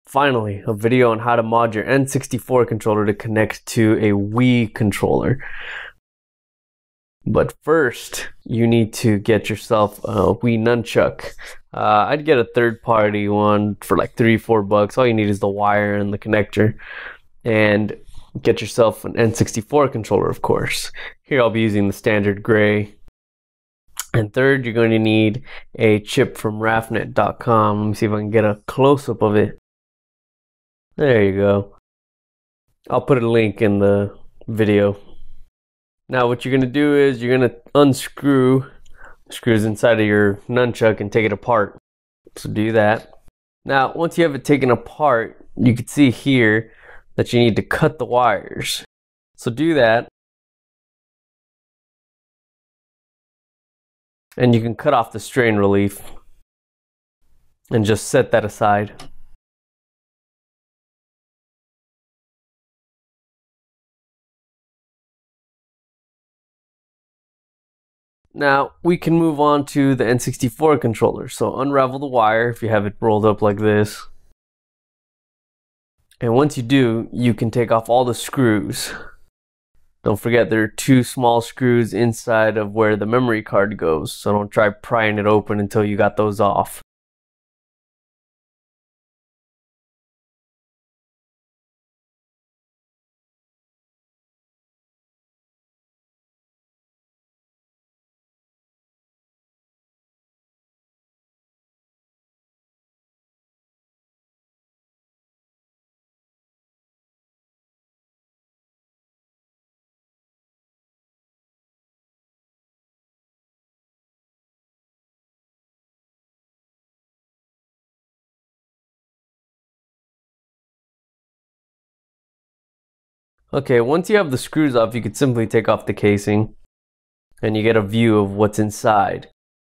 Finally, a video on how to mod your N64 controller to connect to a Wii controller. But first, you need to get yourself a Wii nunchuck. I'd get a third-party one for like $3-4. All you need is the wire and the connector. And get yourself an N64 controller, of course. Here I'll be using the standard gray. And third, you're going to need a chip from rafnet.com. Let me see if I can get a close-up of it. There you go. I'll put a link in the video. Now what you're going to do is you're going to unscrew the screws inside of your nunchuck and take it apart. So do that. Now once you have it taken apart, you can see here that you need to cut the wires. So do that. And you can cut off the strain relief and just set that aside. Now we can move on to the N64 controller. So unravel the wire if you have it rolled up like this. And once you do, you can take off all the screws. Don't forget there are 2 small screws inside of where the memory card goes. So don't try prying it open until you got those off. Okay, once you have the screws off, you could simply take off the casing and you get a view of what's inside.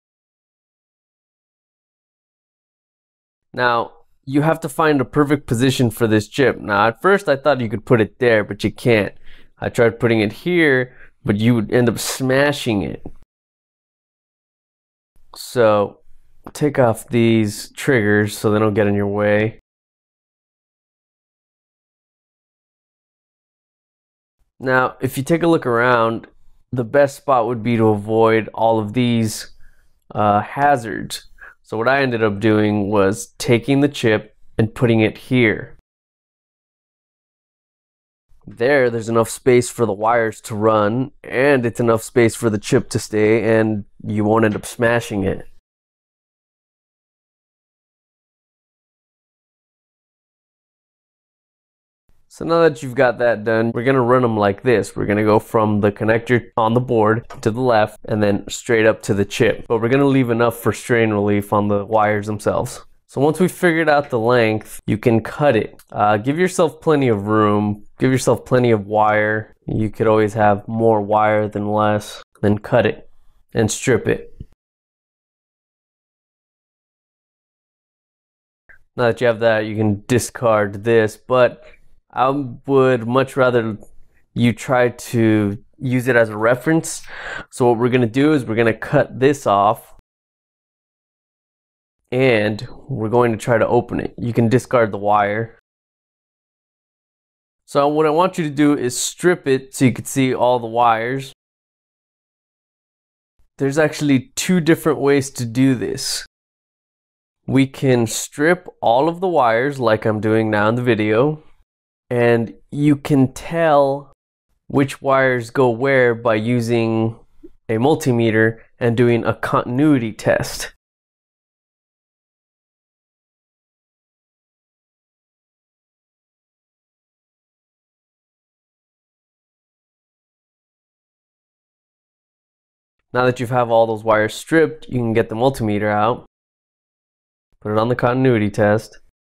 Now, you have to find a perfect position for this chip. Now, at first I thought you could put it there, but you can't. I tried putting it here, but you would end up smashing it. So, take off these triggers so they don't get in your way. Now, if you take a look around, the best spot would be to avoid all of these hazards. So what I ended up doing was taking the chip and putting it here. There's enough space for the wires to run, and it's enough space for the chip to stay, and you won't end up smashing it. So now that you've got that done, we're going to run them like this. We're going to go from the connector on the board to the left and then straight up to the chip. But we're going to leave enough for strain relief on the wires themselves. So once we've figured out the length, you can cut it. Give yourself plenty of room. Give yourself plenty of wire. You could always have more wire than less. Then cut it and strip it. Now that you have that, you can discard this, but I would much rather you try to use it as a reference. So what we're going to do is we're going to cut this off and we're going to try to open it. You can discard the wire. So what I want you to do is strip it so you can see all the wires. There's actually 2 different ways to do this. We can strip all of the wires like I'm doing now in the video. And you can tell which wires go where by using a multimeter and doing a continuity test. Now that you have all those wires stripped, you can get the multimeter out, put it on the continuity test.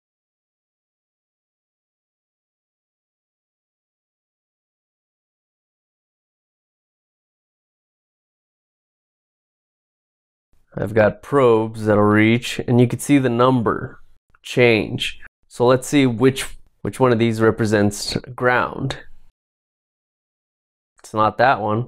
I've got probes that'll reach, and you can see the number change. So let's see which one of these represents ground. It's not that one.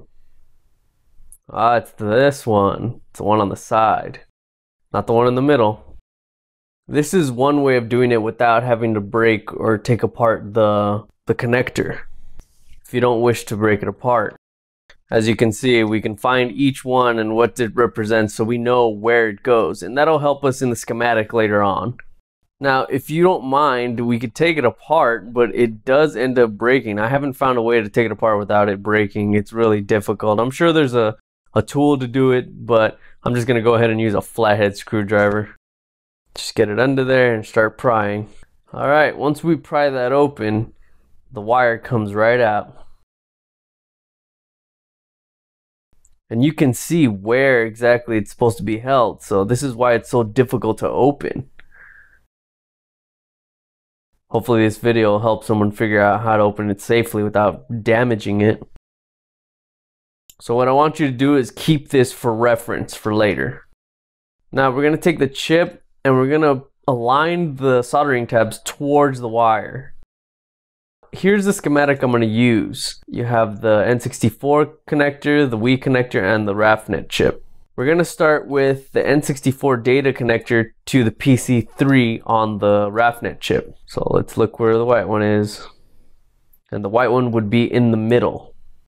It's this one. It's the one on the side, not the one in the middle. This is one way of doing it without having to break or take apart the connector, if you don't wish to break it apart. As you can see, we can find each one and what it represents so we know where it goes, and that'll help us in the schematic later on. Now, if you don't mind, we could take it apart, but it does end up breaking. I haven't found a way to take it apart without it breaking. It's really difficult. I'm sure there's a tool to do it, but I'm just going to go ahead and use a flathead screwdriver. Just get it under there and start prying. Alright, once we pry that open, the wire comes right out. And you can see where exactly it's supposed to be held, so this is why it's so difficult to open. Hopefully this video will help someone figure out how to open it safely without damaging it. So what I want you to do is keep this for reference for later. Now we're going to take the chip and we're going to align the soldering tabs towards the wire. Here's the schematic I'm going to use. You have the N64 connector, the Wii connector, and the RAFnet chip. We're going to start with the N64 data connector to the PC3 on the RAFnet chip. So let's look where the white one is. And the white one would be in the middle.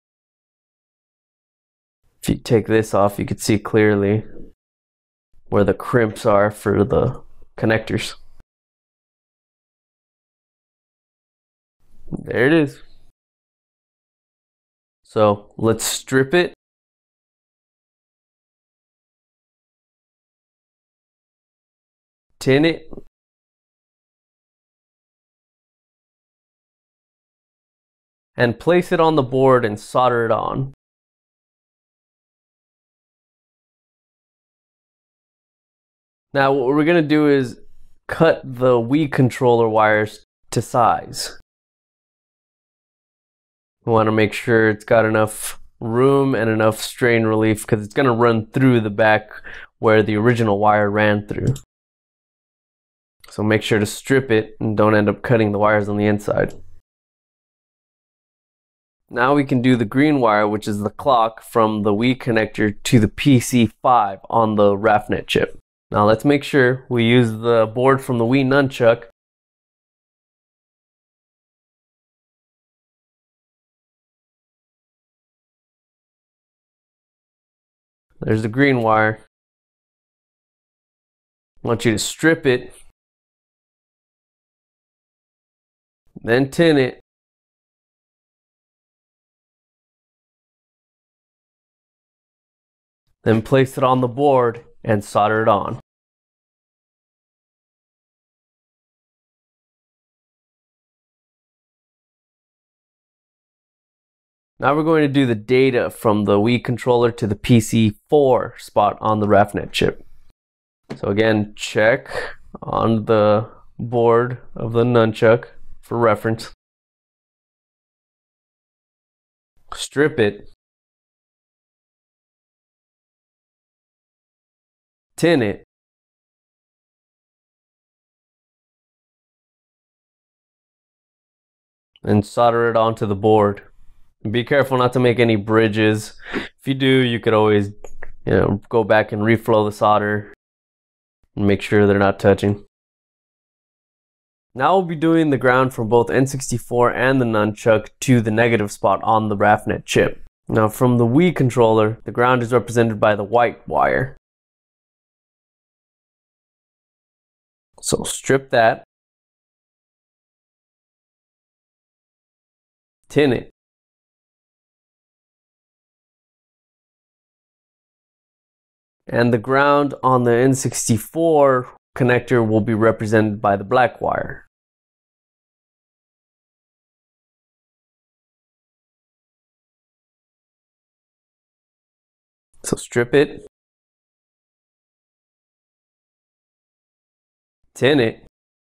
If you take this off, you can see clearly where the crimps are for the connectors. There it is. So let's strip it. Tin it. And place it on the board and solder it on. Now what we're going to do is cut the Wii controller wires to size. We want to make sure it's got enough room and enough strain relief because it's going to run through the back where the original wire ran through. So make sure to strip it and don't end up cutting the wires on the inside. Now we can do the green wire, which is the clock from the Wii connector to the PC5 on the RAFnet chip. Now let's make sure we use the board from the Wii nunchuck. There's the green wire. I want you to strip it, then tin it, then place it on the board and solder it on. Now we're going to do the data from the Wii controller to the PC4 spot on the RAFnet chip. So again, check on the board of the nunchuck for reference. Strip it. Tin it. And solder it onto the board. Be careful not to make any bridges. If you do, you could always, go back and reflow the solder and make sure they're not touching. Now we'll be doing the ground from both N64 and the nunchuck to the negative spot on the RAFnet chip. Now from the Wii controller, the ground is represented by the white wire. So strip that. Tin it. And the ground on the N64 connector will be represented by the black wire. So strip it, tin it,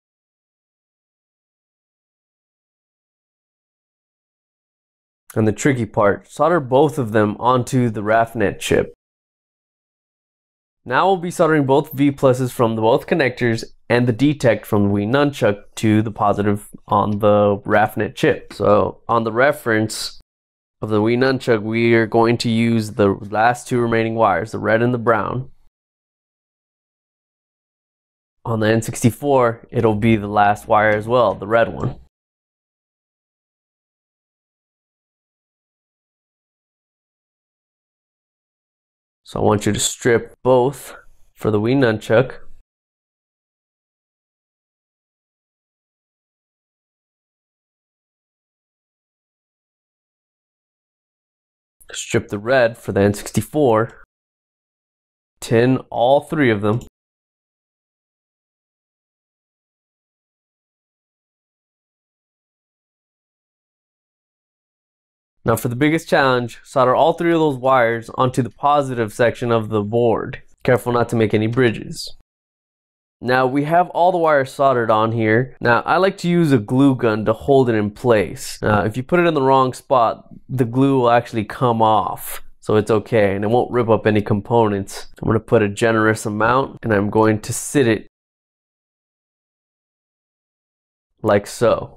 and the tricky part, solder both of them onto the RAFnet chip. Now we'll be soldering both V pluses from both connectors and the detect from the Wii nunchuck to the positive on the RAFnet chip. So on the reference of the Wii nunchuck, we are going to use the last two remaining wires, the red and the brown. On the N64, it'll be the last wire as well, the red one. So I want you to strip both for the Wii nunchuck. Strip the red for the N64. Tin all three of them. Now for the biggest challenge, solder all three of those wires onto the positive section of the board. Careful not to make any bridges. Now we have all the wires soldered on here. Now I like to use a glue gun to hold it in place. Now if you put it in the wrong spot, the glue will actually come off. So it's okay and it won't rip up any components. I'm going to put a generous amount and I'm going to sit it like so.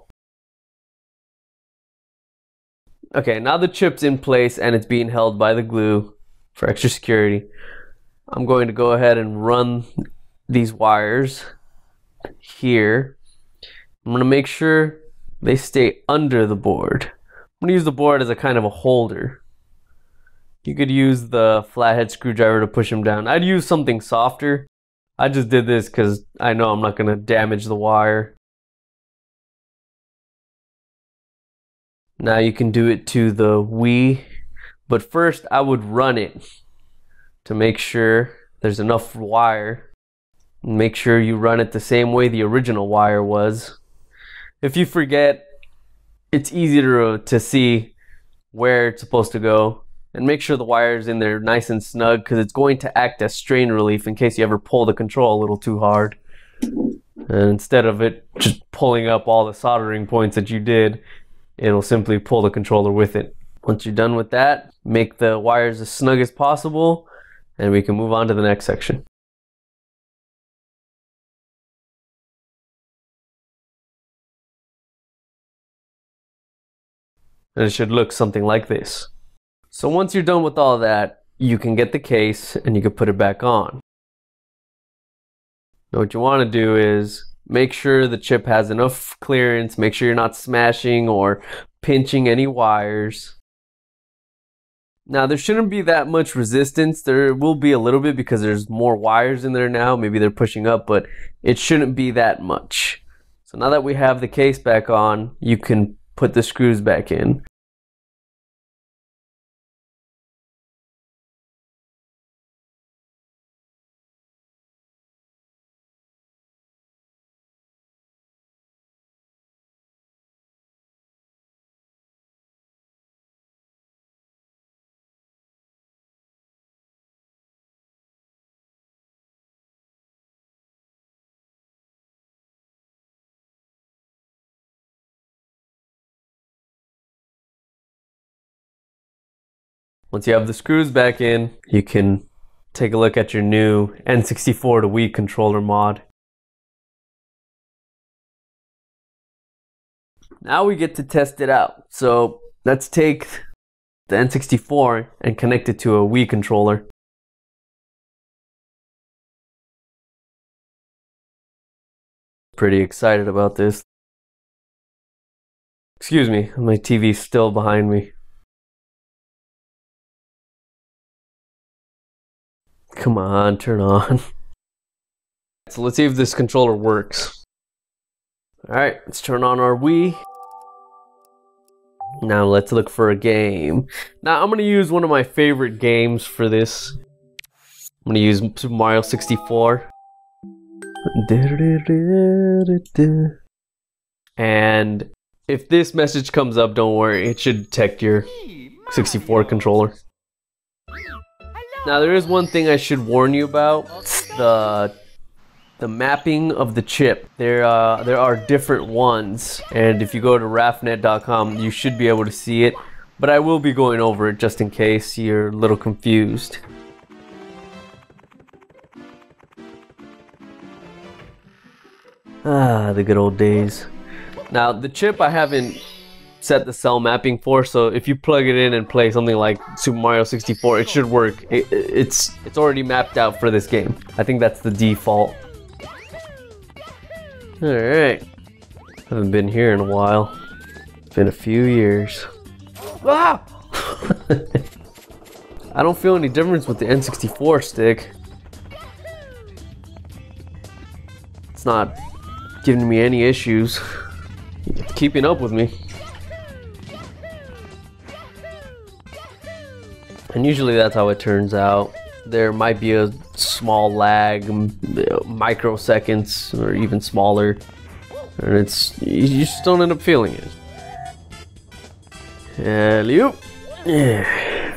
Okay, now the chip's in place and it's being held by the glue for extra security. I'm going to go ahead and run these wires here. I'm going to make sure they stay under the board. I'm going to use the board as a kind of a holder. You could use the flathead screwdriver to push them down. I'd use something softer. I just did this because I know I'm not going to damage the wire. Now you can do it to the Wii, but first I would run it to make sure there's enough wire. Make sure you run it the same way the original wire was. If you forget, it's easier to see where it's supposed to go. And make sure the wire's in there nice and snug because it's going to act as strain relief in case you ever pull the control a little too hard. And instead of it just pulling up all the soldering points that you did, it'll simply pull the controller with it. Once you're done with that, make the wires as snug as possible and we can move on to the next section. And it should look something like this. So once you're done with all that, you can get the case and you can put it back on. Now what you want to do is make sure the chip has enough clearance, make sure you're not smashing or pinching any wires. Now there shouldn't be that much resistance. There will be a little bit because there's more wires in there now. Maybe they're pushing up, but it shouldn't be that much. So now that we have the case back on, you can put the screws back in. Once you have the screws back in, you can take a look at your new N64 to Wii controller mod. Now we get to test it out. So let's take the N64 and connect it to a Wii controller. Pretty excited about this. Excuse me, my TV's still behind me. Come on, turn on. So let's see if this controller works. Alright, let's turn on our Wii. Now let's look for a game. Now I'm going to use one of my favorite games for this. I'm going to use Super Mario 64. And if this message comes up, don't worry, it should detect your 64 controller. Now there is one thing I should warn you about. The mapping of the chip. There are different ones, and if you go to rafnet.com you should be able to see it, but I will be going over it just in case you're a little confused. Ah, the good old days. Now the chip I haven't set the cell mapping for, so if you plug it in and play something like Super Mario 64, it should work. It's already mapped out for this game. I think that's the default. Alright. Haven't been here in a while. It's been a few years. Ah! I don't feel any difference with the N64 stick. It's not giving me any issues. It's keeping up with me. And usually that's how it turns out. There might be a small lag, microseconds, or even smaller. And you just don't end up feeling it. Alley-oop. Yeah.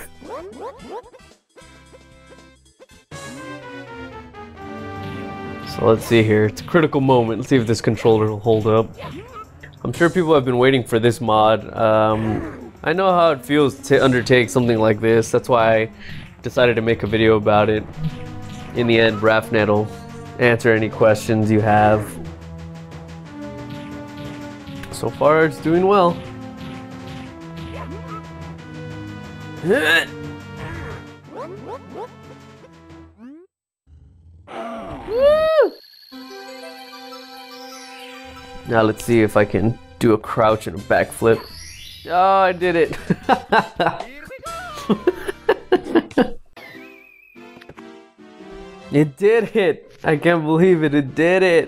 So let's see here. It's a critical moment. Let's see if this controller will hold up. I'm sure people have been waiting for this mod. I know how it feels to undertake something like this. That's why I decided to make a video about it. In the end, Rafnet will answer any questions you have. So far, it's doing well. Now let's see if I can do a crouch and a backflip. Oh, I did it! It did it! I can't believe it, it did it!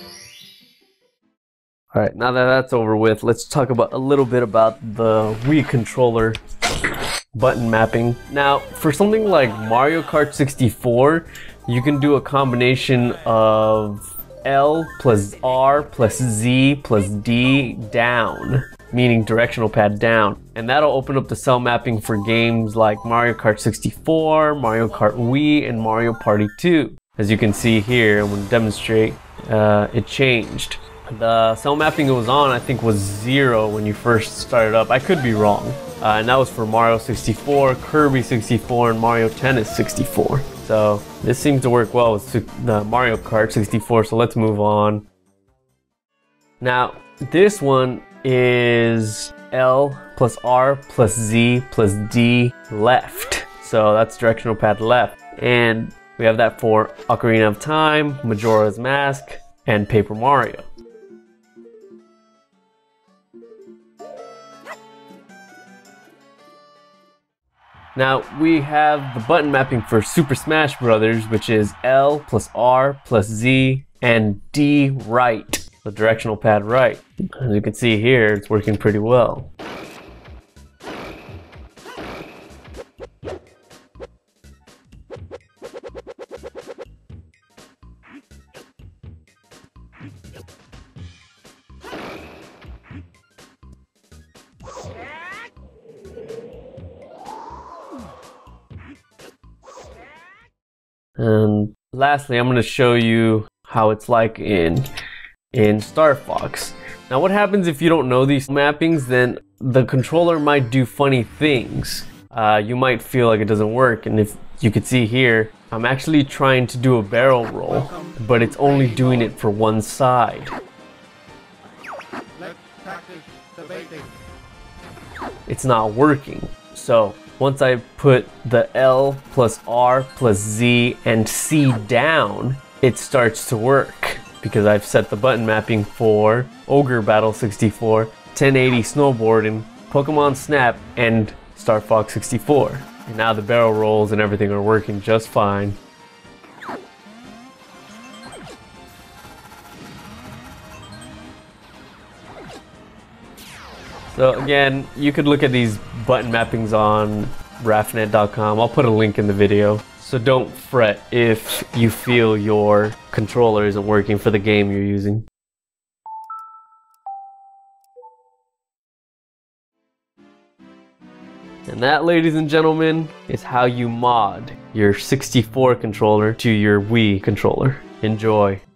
Alright, now that that's over with, let's talk about a little bit about the Wii controller button mapping. Now, for something like Mario Kart 64, you can do a combination of L plus R plus Z plus D down, meaning directional pad down. And that'll open up the cell mapping for games like Mario Kart 64, Mario Kart Wii, and Mario Party 2. As you can see here, I'm going to demonstrate, it changed. The cell mapping it was on, I think, was 0 when you first started up. I could be wrong. And that was for Mario 64, Kirby 64, and Mario Tennis 64. So this seems to work well with the Mario Kart 64, so let's move on. Now, this one is L plus R plus Z plus D left. So that's directional pad left. And we have that for Ocarina of Time, Majora's Mask, and Paper Mario. Now we have the button mapping for Super Smash Brothers, which is L plus R plus Z and D right, the directional pad right. As you can see here, it's working pretty well. And lastly, I'm going to show you how it's like in Star Fox. Now what happens if you don't know these mappings, then the controller might do funny things. You might feel like it doesn't work, and if you could see here, I'm actually trying to do a barrel roll, but it's only doing it for one side. It's not working. So once I put the L plus R plus Z and C down, it starts to work because I've set the button mapping for Ogre Battle 64, 1080 Snowboarding, Pokemon Snap, and Star Fox 64. And now the barrel rolls and everything are working just fine. So again, you could look at these button mappings on rafnet.com. I'll put a link in the video. So don't fret if you feel your controller isn't working for the game you're using. And that, ladies and gentlemen, is how you mod your 64 controller to your Wii controller. Enjoy.